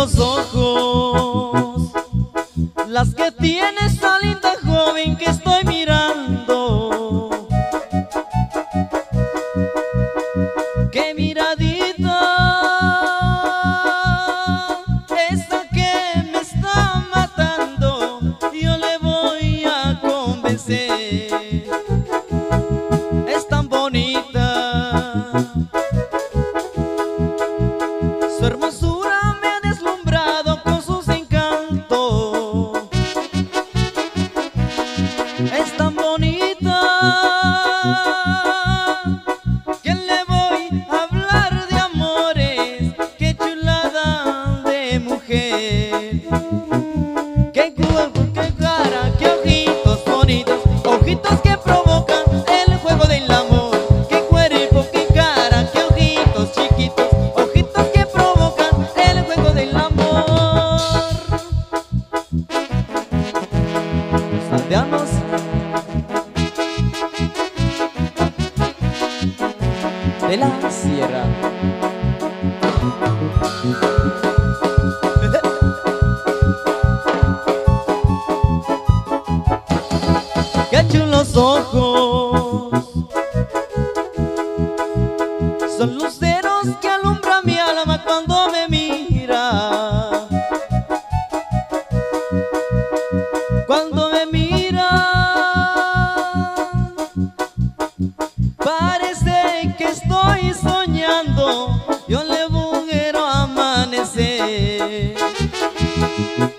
chulos ojos, las que tiene esa linda joven que estoy mirando. ¡Qué miradita! Esa que me está matando, yo le voy a convencer. Es tan bonita, su hermosura me ha deslumbrado con sus encantos. Es tan bonita que le voy a hablar de amores. Qué chulada de mujer, qué cuerpo, qué cara, qué ojitos bonitos, ojitos que provocan el juego del amor. Qué cuerpo, qué cara, qué ojitos chiquitos, ojitos que provocan el juego del amor. Los aldeanos de la sierra. ¡Qué chulos ojos! Son luceros que alumbran mi alma cuando me mira. Cuando me mira, parece que estoy soñando. Yo le quiero amanecer.